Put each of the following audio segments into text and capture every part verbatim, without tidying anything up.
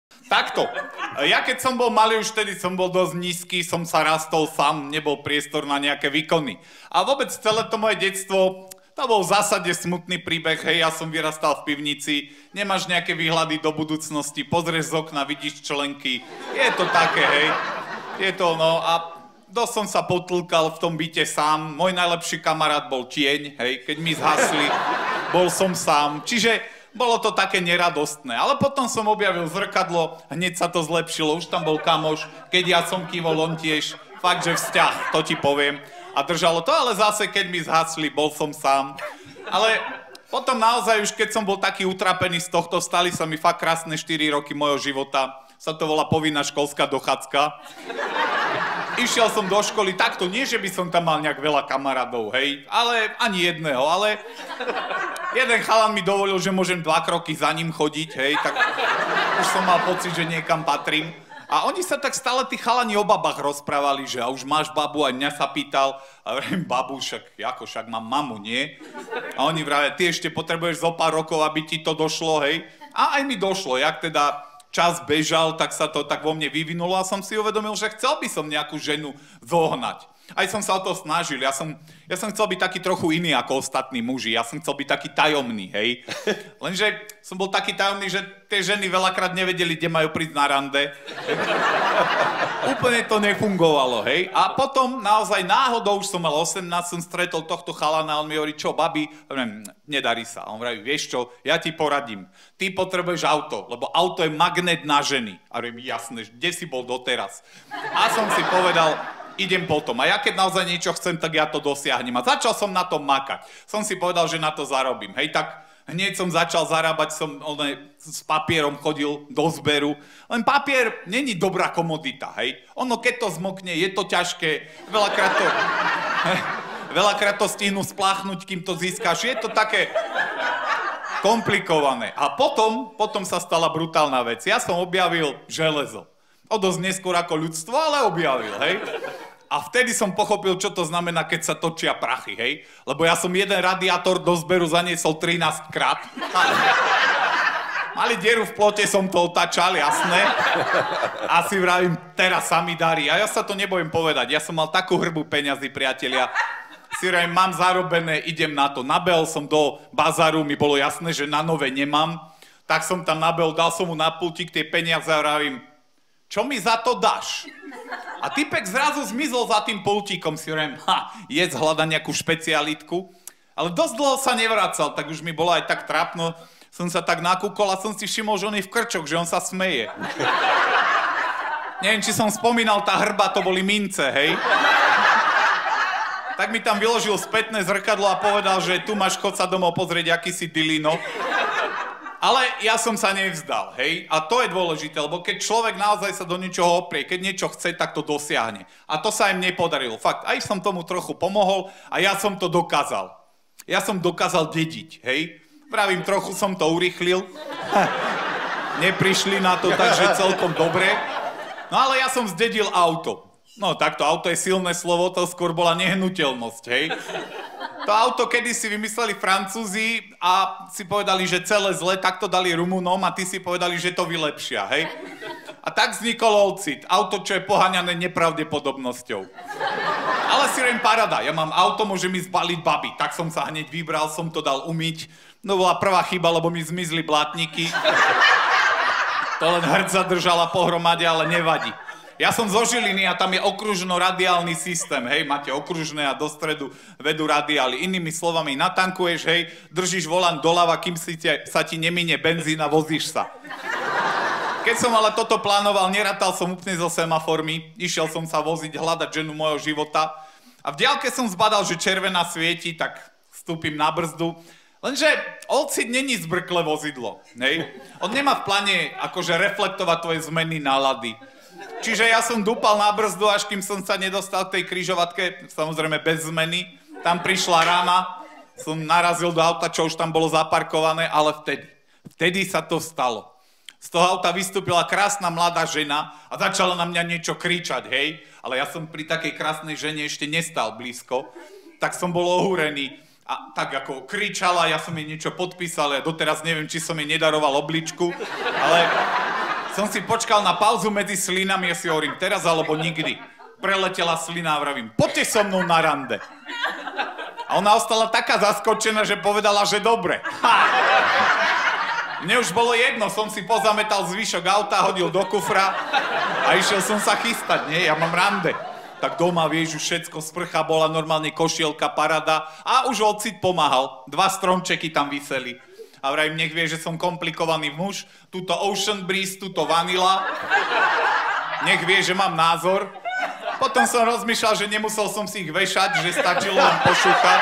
Takto. Ja keď som bol malý, už vtedy som bol dosť nízky, som sa rastol sám, nebol priestor na nejaké výkony. A vôbec celé to moje detstvo, to bol v zásade smutný príbeh, hej, ja som vyrastal v pivnici, nemáš nejaké výhľady do budúcnosti, pozrieš z okna, vidíš členky, je to také, hej. Je to, no a dosť som sa potlkal v tom byte sám, môj najlepší kamarát bol tieň, hej, keď mi zhasli, bol som sám, čiže bolo to také neradostné, ale potom som objavil zrkadlo, hneď sa to zlepšilo, už tam bol kamoš, keď ja som kývol, on tiež, fakt, že vzťah, to ti poviem. A držalo to, ale zase, keď mi zhasli, bol som sám. Ale potom naozaj už, keď som bol taký utrapený z tohto, stali sa mi fakt krásne štyri roky mojho života, sa to volá povinná školská dochádzka. Išiel som do školy takto, nie že by som tam mal nejak veľa kamarádov, hej, ale ani jedného, ale jeden chalan mi dovolil, že môžem dva kroky za ním chodiť, hej, tak už som mal pocit, že niekam patrím. A oni sa tak stále tí chalani o babách rozprávali, že a už máš babu, a mňa sa pýtal, a vrem, babu, však, ako, však mám mamu, nie? A oni vravia, ty ešte potrebuješ zo pár rokov, aby ti to došlo, hej? A aj mi došlo, jak teda čas bežal, tak sa to tak vo mne vyvinulo a som si uvedomil, že chcel by som nejakú ženu zohnať. Aj som sa o to snažil, ja som, ja som chcel byť taký trochu iný ako ostatní muži, ja som chcel byť taký tajomný, hej. Lenže som bol taký tajomný, že tie ženy veľakrát nevedeli, kde majú prísť na rande. Úplne to nefungovalo, hej. A potom naozaj náhodou, už som mal osemnásť, som stretol tohto chalana, on mi hovorí, čo, babi? Hovorím, nedarí sa. A on vraví, vieš čo, ja ti poradím. Ty potrebuješ auto, lebo auto je magnet na ženy. A hovorím, jasné, kde si bol doteraz? A som si povedal, idem potom. A ja keď naozaj niečo chcem, tak ja to dosiahnem. A začal som na tom makať. Som si povedal, že na to zarobím. Hej, tak hneď som začal zarábať, som one, s papierom chodil do zberu. Len papier není dobrá komodita, hej. Ono, keď to zmokne, je to ťažké. Veľakrát to, veľakrát to stihnú spláchnuť, kým to získaš. Je to také komplikované. A potom, potom sa stala brutálna vec. Ja som objavil železo. O dosť neskôr ako ľudstvo, ale objavil, hej. A vtedy som pochopil, čo to znamená, keď sa točia prachy, hej. Lebo ja som jeden radiátor do zberu zaniesol trinásť krát. Mali dieru v plote, som to otáčal, jasné. A si vravím, teraz sa mi darí. A ja sa to nebojím povedať. Ja som mal takú hrbu peňazí, priatelia. Si vravím, mám zarobené, idem na to. Nabehol som do bazaru, mi bolo jasné, že na nové nemám. Tak som tam nabehol, dal som mu na pultík tie peniaze a vravím, čo mi za to dáš? A typek zrazu zmizol za tým pultíkom, si hovorím, ha, jedz, hľada nejakú špecialitku. Ale dosť dlho sa nevracal, tak už mi bolo aj tak trápno. Som sa tak nakúkol a som si všimol, že on je v krčoch, že on sa smeje. Neviem, či som spomínal, tá hrba, to boli mince, hej? Tak mi tam vyložil spätné zrkadlo a povedal, že tu máš, chod sa domov pozrieť, aký si dilino. Ale ja som sa nevzdal, hej? A to je dôležité, lebo keď človek naozaj sa do niečoho oprie, keď niečo chce, tak to dosiahne. A to sa im nepodarilo. Fakt, aj som tomu trochu pomohol a ja som to dokázal. Ja som dokázal dediť, hej? Pravím, trochu som to urýchlil. Neprišli na to, takže celkom dobre. No ale ja som zdedil auto. No takto, auto je silné slovo, to skôr bola nehnuteľnosť, hej? To auto kedysi vymysleli Francúzi a si povedali, že celé zle, tak to dali Rumunom a tí si povedali, že to vylepšia, hej? A tak vznikol Olcit, auto, čo je poháňané nepravdepodobnosťou. Ale si riem parada, ja mám auto, môže mi zbaliť baby, tak som sa hneď vybral, som to dal umyť. No bola prvá chyba, lebo mi zmizli blátniky. To len hrdza držala pohromade, ale nevadí. Ja som zo Žiliny a tam je okružno-radiálny systém, hej, máte okružné a do stredu vedú radiály. Inými slovami, natankuješ, hej, držíš volant doľava, kým si te, sa ti nemíne benzín a vozíš sa. Keď som ale toto plánoval, nerátal som úplne so semaformi, išiel som sa voziť, hľadať ženu môjho života a v diaľke som zbadal, že červená svieti, tak vstúpim na brzdu. Lenže Olcit není zbrkle vozidlo, hej. On nemá v pláne akože reflektovať tvoje zmeny nálady. Čiže ja som dúpal na brzdu, až kým som sa nedostal k tej križovatke, samozrejme bez zmeny. Tam prišla ráma, som narazil do auta, čo už tam bolo zaparkované, ale vtedy, vtedy sa to stalo. Z toho auta vystúpila krásna mladá žena a začala na mňa niečo kričať, hej. Ale ja som pri takej krásnej žene ešte nestal blízko, tak som bol ohúrený. A tak ako kričala, ja som jej niečo podpísal, ja doteraz neviem, či som jej nedaroval obličku, ale som si počkal na pauzu medzi slinami a si hovorím, teraz alebo nikdy. Preletela slina a vravím, poďte so mnou na rande. A ona ostala taká zaskočená, že povedala, že dobre. Ha! Mne už bolo jedno, som si pozametal zvyšok auta, hodil do kufra a išiel som sa chystať, nie? Ja mám rande. Tak doma, vieš, už všetko, sprcha bola, normálne košielka, parada a už ocit pomáhal. Dva stromčeky tam viseli. A vrajím, nech vie, že som komplikovaný muž. Tuto Ocean Breeze, tuto Vanilla. Nech vie, že mám názor. Potom som rozmýšľal, že nemusel som si ich vešať, že stačilo len pošúchať.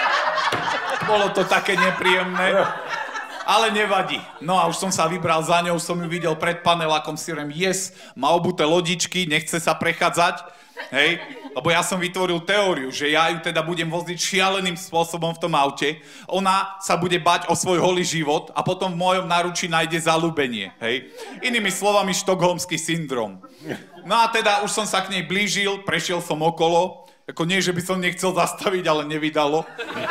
Bolo to také nepríjemné. Ale nevadí. No a už som sa vybral za ňou, som ju videl pred panelákom, si hovorím, yes, má obuté lodičky, nechce sa prechádzať. Hej, lebo ja som vytvoril teóriu, že ja ju teda budem voziť šialeným spôsobom v tom aute, ona sa bude bať o svoj holý život a potom v mojom náručí nájde zaľúbenie, hej. Inými slovami štokholmský syndrom. No a teda už som sa k nej blížil, prešiel som okolo, ako nie, že by som nechcel zastaviť, ale nevydalo.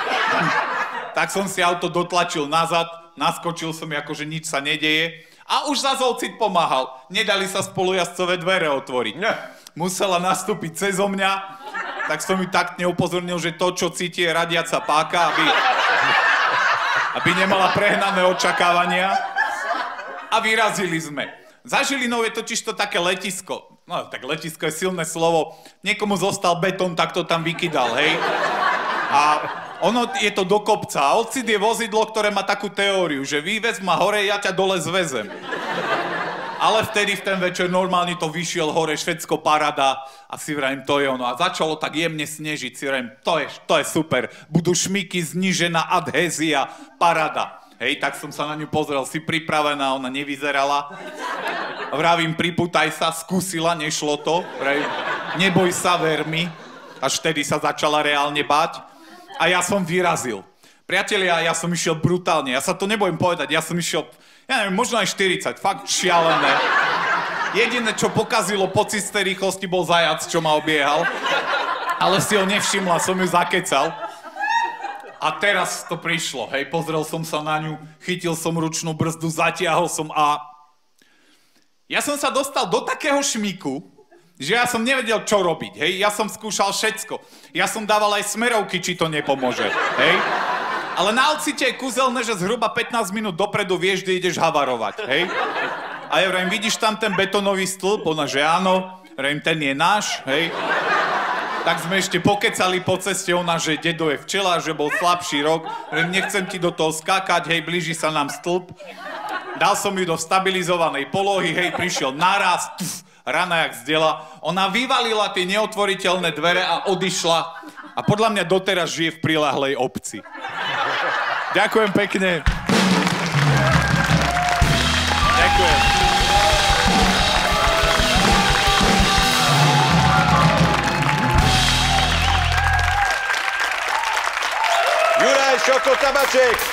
Tak som si auto dotlačil nazad, naskočil som, ako že nič sa nedeje a už zase ocit pomáhal. Nedali sa spolujazdcové dvere otvoriť. Musela nastúpiť cezo mňa, tak som ju taktne upozornil, že to, čo cíti, je radiaca páka, aby, aby nemala prehnané očakávania. A vyrazili sme. Za Žilinou je totiž to také letisko. No, tak letisko je silné slovo. Niekomu zostal betón, tak to tam vykydal, hej? A ono je to do kopca. A ocit je vozidlo, ktoré má takú teóriu, že vyvez ma hore, ja ťa dole zvezem. Ale vtedy v ten večer normálne to vyšiel hore, Švédsko parada a si vrajím, to je ono. A začalo tak jemne snežiť, si vrajím, to je, to je super. Budú šmiky, znížená adhézia, parada. Hej, tak som sa na ňu pozrel, si pripravená, ona nevyzerala. Vravím, pripútaj sa, skúsila, nešlo to. Vravím, neboj sa, ver mi. Až vtedy sa začala reálne báť. A ja som vyrazil. Priatelia, ja som išiel brutálne, ja sa to nebojím povedať, ja som išiel... Ja neviem, možno aj štyridsať, fakt šialené. Jediné, čo pokazilo po cistej rýchlosti, bol zajac, čo ma obiehal. Ale si ho nevšimla, som ju zakecal. A teraz to prišlo, hej, pozrel som sa na ňu, chytil som ručnú brzdu, zatiahol som a... Ja som sa dostal do takého šmiku, že ja som nevedel, čo robiť, hej. Ja som skúšal všetko. Ja som dával aj smerovky, či to nepomôže, hej. Ale na ocite je kúzelné, že zhruba pätnásť minút dopredu vieš, kde ideš havarovať, hej? A ja vrajím, vidíš tam ten betónový stĺp? Ona, že áno. Vrajím, ten je náš, hej? Tak sme ešte pokecali po ceste, ona, že dedo je včela, že bol slabší rok. Vrajím, nechcem ti do toho skákať, hej, blíži sa nám stĺp. Dal som ju do stabilizovanej polohy, hej, prišiel naraz, tuf, rana jak zdela. Ona vyvalila tie neotvoriteľné dvere a odišla. A podľa mňa doteraz žije v prilahlej obci. Ďakujem pekne. Ďakujem. Juraj Šoko Tabaček.